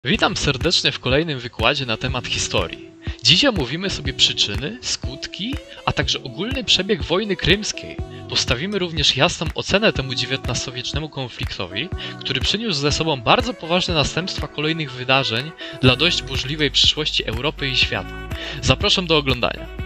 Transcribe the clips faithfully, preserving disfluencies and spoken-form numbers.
Witam serdecznie w kolejnym wykładzie na temat historii. Dziś omówimy sobie przyczyny, skutki, a także ogólny przebieg wojny krymskiej. Postawimy również jasną ocenę temu dziewiętnastowiecznemu konfliktowi, który przyniósł ze sobą bardzo poważne następstwa kolejnych wydarzeń dla dość burzliwej przyszłości Europy i świata. Zapraszam do oglądania.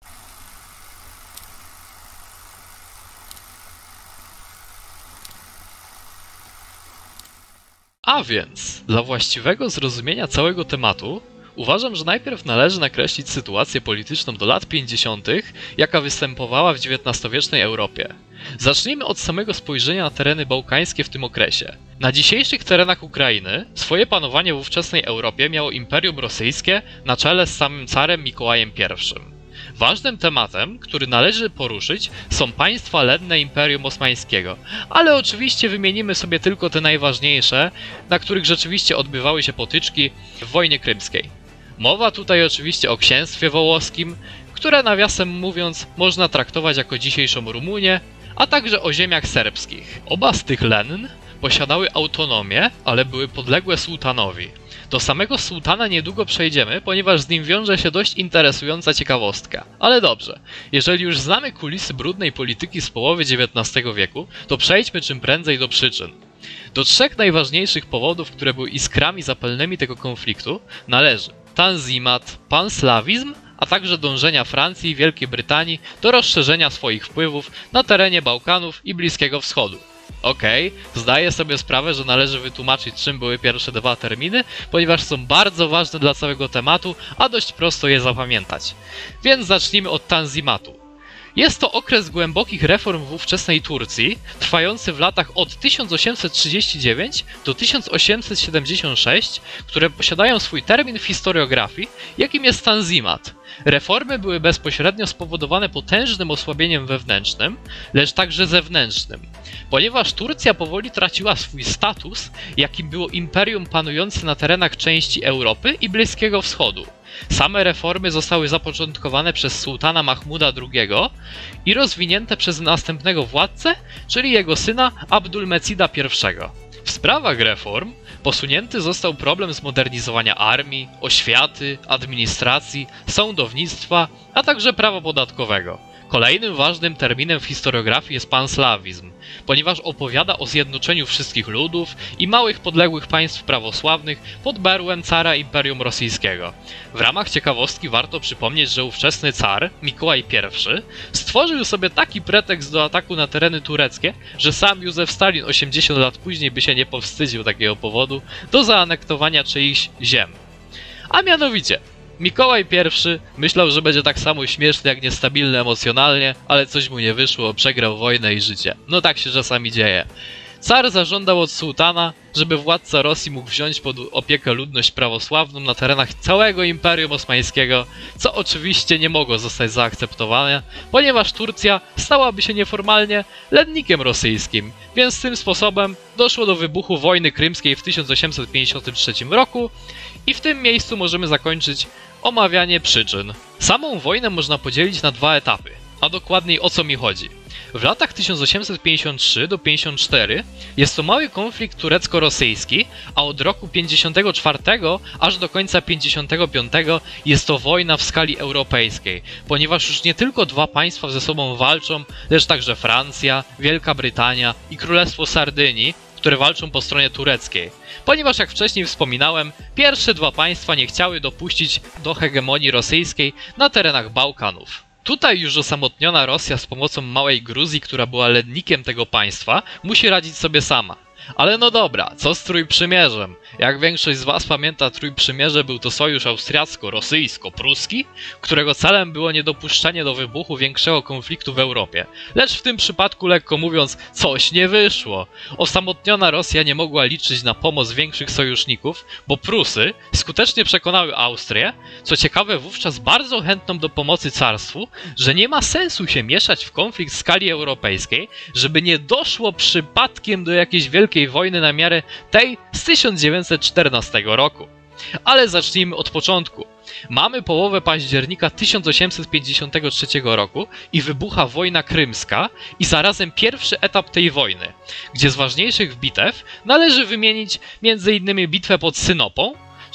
A więc, dla właściwego zrozumienia całego tematu, uważam, że najpierw należy nakreślić sytuację polityczną do lat pięćdziesiątych, jaka występowała w dziewiętnastowiecznej Europie. Zacznijmy od samego spojrzenia na tereny bałkańskie w tym okresie. Na dzisiejszych terenach Ukrainy swoje panowanie w ówczesnej Europie miało Imperium Rosyjskie na czele z samym carem Mikołajem pierwszym. Ważnym tematem, który należy poruszyć, są państwa lenne Imperium Osmańskiego, ale oczywiście wymienimy sobie tylko te najważniejsze, na których rzeczywiście odbywały się potyczki w wojnie krymskiej. Mowa tutaj oczywiście o księstwie wołoskim, które nawiasem mówiąc można traktować jako dzisiejszą Rumunię, a także o ziemiach serbskich. Oba z tych len posiadały autonomię, ale były podległe sułtanowi. Do samego sułtana niedługo przejdziemy, ponieważ z nim wiąże się dość interesująca ciekawostka. Ale dobrze, jeżeli już znamy kulisy brudnej polityki z połowy dziewiętnastego wieku, to przejdźmy czym prędzej do przyczyn. Do trzech najważniejszych powodów, które były iskrami zapalnymi tego konfliktu, należy tanzimat, panslawizm, a także dążenia Francji i Wielkiej Brytanii do rozszerzenia swoich wpływów na terenie Bałkanów i Bliskiego Wschodu. Okej, okay, zdaję sobie sprawę, że należy wytłumaczyć, czym były pierwsze dwa terminy, ponieważ są bardzo ważne dla całego tematu, a dość prosto je zapamiętać. Więc zacznijmy od tanzimatu. Jest to okres głębokich reform w ówczesnej Turcji, trwający w latach od tysiąc osiemset trzydziestego dziewiątego do tysiąc osiemset siedemdziesiątego szóstego, które posiadają swój termin w historiografii, jakim jest tanzimat. Reformy były bezpośrednio spowodowane potężnym osłabieniem wewnętrznym, lecz także zewnętrznym, ponieważ Turcja powoli traciła swój status, jakim było imperium panujące na terenach części Europy i Bliskiego Wschodu. Same reformy zostały zapoczątkowane przez sułtana Mahmuda drugiego i rozwinięte przez następnego władcę, czyli jego syna Abdulmecida pierwszego. W sprawach reform posunięty został problem zmodernizowania armii, oświaty, administracji, sądownictwa, a także prawa podatkowego. Kolejnym ważnym terminem w historiografii jest panslawizm, ponieważ opowiada o zjednoczeniu wszystkich ludów i małych podległych państw prawosławnych pod berłem cara Imperium Rosyjskiego. W ramach ciekawostki warto przypomnieć, że ówczesny car, Mikołaj pierwszy, stworzył sobie taki pretekst do ataku na tereny tureckie, że sam Józef Stalin osiemdziesiąt lat później by się nie powstydził takiego powodu do zaanektowania czyichś ziem. A mianowicie, Mikołaj pierwszy myślał, że będzie tak samo śmieszny jak niestabilny emocjonalnie, ale coś mu nie wyszło, przegrał wojnę i życie. No tak się czasami dzieje. Car zażądał od sułtana, żeby władca Rosji mógł wziąć pod opiekę ludność prawosławną na terenach całego Imperium Osmańskiego, co oczywiście nie mogło zostać zaakceptowane, ponieważ Turcja stałaby się nieformalnie lennikiem rosyjskim, więc tym sposobem doszło do wybuchu wojny krymskiej w tysiąc osiemset pięćdziesiątym trzecim roku i w tym miejscu możemy zakończyć omawianie przyczyn. Samą wojnę można podzielić na dwa etapy, a dokładniej o co mi chodzi. W latach tysiąc osiemset pięćdziesiątym trzecim do pięćdziesiątego czwartego jest to mały konflikt turecko-rosyjski, a od roku pięćdziesiątego czwartego aż do końca pięćdziesiątego piątego jest to wojna w skali europejskiej, ponieważ już nie tylko dwa państwa ze sobą walczą, lecz także Francja, Wielka Brytania i Królestwo Sardynii, które walczą po stronie tureckiej. Ponieważ jak wcześniej wspominałem, pierwsze dwa państwa nie chciały dopuścić do hegemonii rosyjskiej na terenach Bałkanów. Tutaj już osamotniona Rosja z pomocą małej Gruzji, która była lennikiem tego państwa, musi radzić sobie sama. Ale no dobra, co z Trójprzymierzem? Jak większość z was pamięta, Trójprzymierze był to sojusz austriacko-rosyjsko-pruski, którego celem było niedopuszczenie do wybuchu większego konfliktu w Europie. Lecz w tym przypadku, lekko mówiąc, coś nie wyszło. Osamotniona Rosja nie mogła liczyć na pomoc większych sojuszników, bo Prusy skutecznie przekonały Austrię, co ciekawe wówczas bardzo chętną do pomocy carstwu, że nie ma sensu się mieszać w konflikt w skali europejskiej, żeby nie doszło przypadkiem do jakiejś wielkiej wojny na miarę tej z tysiąc dziewięćset czternastego roku. Ale zacznijmy od początku. Mamy połowę października tysiąc osiemset pięćdziesiątego trzeciego roku i wybucha wojna krymska i zarazem pierwszy etap tej wojny, gdzie z ważniejszych bitew należy wymienić między innymi bitwę pod Synopą,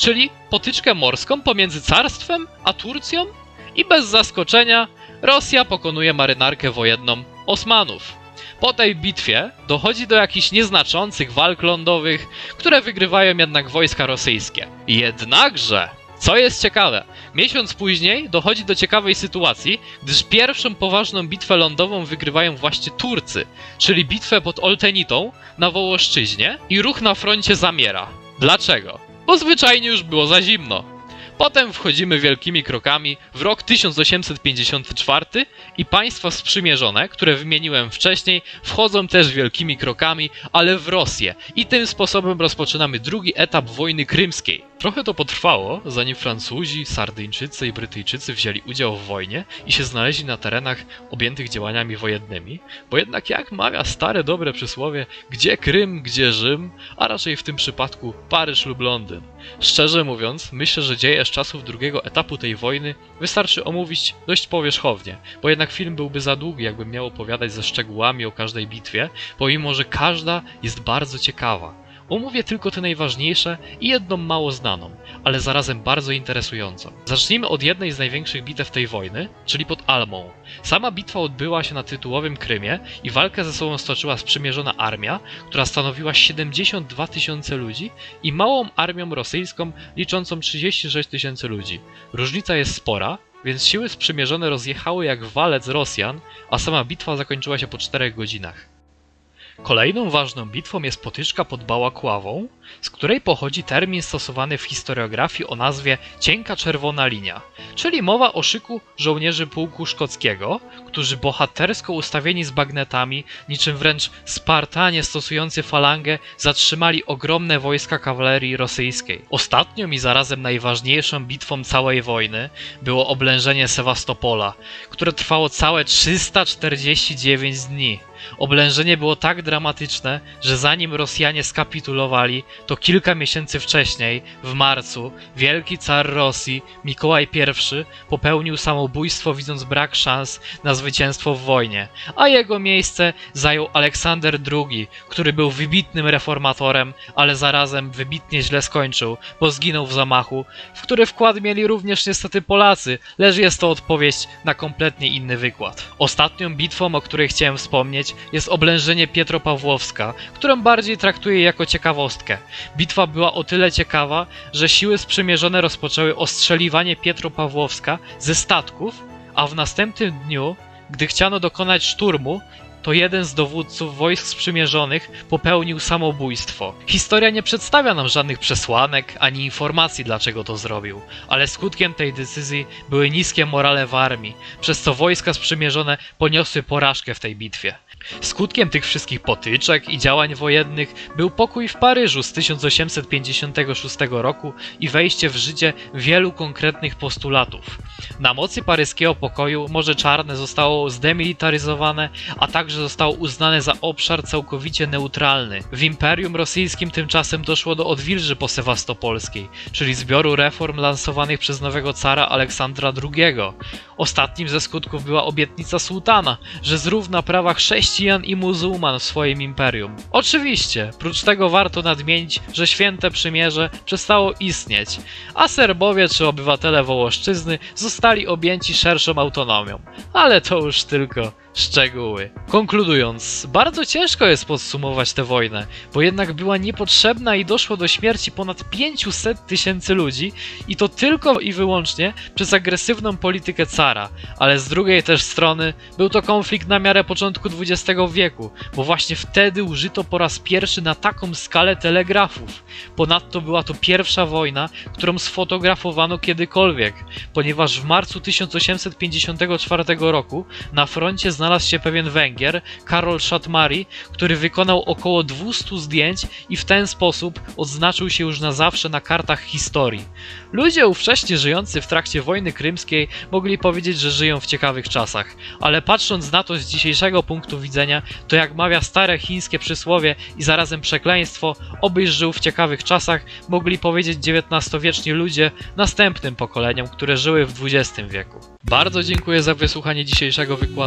czyli potyczkę morską pomiędzy carstwem a Turcją i bez zaskoczenia Rosja pokonuje marynarkę wojenną Osmanów. Po tej bitwie dochodzi do jakichś nieznaczących walk lądowych, które wygrywają jednak wojska rosyjskie. Jednakże, co jest ciekawe, miesiąc później dochodzi do ciekawej sytuacji, gdyż pierwszą poważną bitwę lądową wygrywają właśnie Turcy, czyli bitwę pod Oltenitą na Wołoszczyźnie i ruch na froncie zamiera. Dlaczego? Bo zwyczajnie już było za zimno. Potem wchodzimy wielkimi krokami w rok tysiąc osiemset pięćdziesiąty czwarty i państwa sprzymierzone, które wymieniłem wcześniej, wchodzą też wielkimi krokami, ale w Rosję. I tym sposobem rozpoczynamy drugi etap wojny krymskiej. Trochę to potrwało, zanim Francuzi, Sardyńczycy i Brytyjczycy wzięli udział w wojnie i się znaleźli na terenach objętych działaniami wojennymi, bo jednak jak mawia stare dobre przysłowie, gdzie Krym, gdzie Rzym, a raczej w tym przypadku Paryż lub Londyn. Szczerze mówiąc, myślę, że dzieje z czasów drugiego etapu tej wojny wystarczy omówić dość powierzchownie, bo jednak film byłby za długi, jakbym miał opowiadać ze szczegółami o każdej bitwie, pomimo że każda jest bardzo ciekawa. Omówię tylko te najważniejsze i jedną mało znaną, ale zarazem bardzo interesującą. Zacznijmy od jednej z największych bitew tej wojny, czyli pod Almą. Sama bitwa odbyła się na tytułowym Krymie i walkę ze sobą stoczyła sprzymierzona armia, która stanowiła siedemdziesiąt dwa tysiące ludzi i małą armią rosyjską liczącą trzydzieści sześć tysięcy ludzi. Różnica jest spora, więc siły sprzymierzone rozjechały jak walec Rosjan, a sama bitwa zakończyła się po czterech godzinach. Kolejną ważną bitwą jest potyczka pod Bałakławą, z której pochodzi termin stosowany w historiografii o nazwie cienka czerwona linia, czyli mowa o szyku żołnierzy pułku szkockiego, którzy bohatersko ustawieni z bagnetami, niczym wręcz Spartanie stosujący falangę, zatrzymali ogromne wojska kawalerii rosyjskiej. Ostatnią i zarazem najważniejszą bitwą całej wojny było oblężenie Sewastopola, które trwało całe trzysta czterdzieści dziewięć dni. Oblężenie było tak dramatyczne, że zanim Rosjanie skapitulowali, to kilka miesięcy wcześniej, w marcu, wielki car Rosji, Mikołaj pierwszy, popełnił samobójstwo, widząc brak szans na zwycięstwo w wojnie, a jego miejsce zajął Aleksander drugi, który był wybitnym reformatorem, ale zarazem wybitnie źle skończył, bo zginął w zamachu, w który wkład mieli również niestety Polacy, lecz jest to odpowiedź na kompletnie inny wykład. Ostatnią bitwą, o której chciałem wspomnieć, jest oblężenie Pietropawłowska, którą bardziej traktuję jako ciekawostkę. Bitwa była o tyle ciekawa, że siły sprzymierzone rozpoczęły ostrzeliwanie Pietropawłowska ze statków, a w następnym dniu, gdy chciano dokonać szturmu, to jeden z dowódców wojsk sprzymierzonych popełnił samobójstwo. Historia nie przedstawia nam żadnych przesłanek ani informacji, dlaczego to zrobił, ale skutkiem tej decyzji były niskie morale w armii, przez co wojska sprzymierzone poniosły porażkę w tej bitwie. Skutkiem tych wszystkich potyczek i działań wojennych był pokój w Paryżu z tysiąc osiemset pięćdziesiątego szóstego roku i wejście w życie wielu konkretnych postulatów. Na mocy paryskiego pokoju Morze Czarne zostało zdemilitaryzowane, a także zostało uznane za obszar całkowicie neutralny. W Imperium Rosyjskim tymczasem doszło do odwilży posewastopolskiej, czyli zbioru reform lansowanych przez nowego cara Aleksandra drugiego. Ostatnim ze skutków była obietnica sułtana, że zrówna prawa chrześcijan i muzułman w swoim imperium. Oczywiście, prócz tego warto nadmienić, że Święte Przymierze przestało istnieć, a Serbowie czy obywatele Wołoszczyzny zostali objęci szerszą autonomią. Ale to już tylko szczegóły. Konkludując, bardzo ciężko jest podsumować tę wojnę, bo jednak była niepotrzebna i doszło do śmierci ponad pięciuset tysięcy ludzi i to tylko i wyłącznie przez agresywną politykę cara, ale z drugiej też strony był to konflikt na miarę początku dwudziestego wieku, bo właśnie wtedy użyto po raz pierwszy na taką skalę telegrafów. Ponadto była to pierwsza wojna, którą sfotografowano kiedykolwiek, ponieważ w marcu tysiąc osiemset pięćdziesiątego czwartego roku na froncie znalazł się pewien Węgier, Karol Szatmari, który wykonał około dwieście zdjęć i w ten sposób odznaczył się już na zawsze na kartach historii. Ludzie ówcześnie żyjący w trakcie wojny krymskiej mogli powiedzieć, że żyją w ciekawych czasach, ale patrząc na to z dzisiejszego punktu widzenia, to jak mawia stare chińskie przysłowie i zarazem przekleństwo, obyś żył w ciekawych czasach, mogli powiedzieć dziewiętnastowieczni ludzie następnym pokoleniom, które żyły w dwudziestym wieku. Bardzo dziękuję za wysłuchanie dzisiejszego wykładu.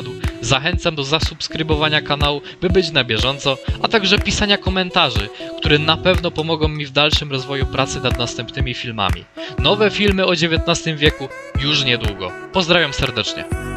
Zachęcam do zasubskrybowania kanału, by być na bieżąco, a także pisania komentarzy, które na pewno pomogą mi w dalszym rozwoju pracy nad następnymi filmami. Nowe filmy o dziewiętnastym wieku już niedługo. Pozdrawiam serdecznie.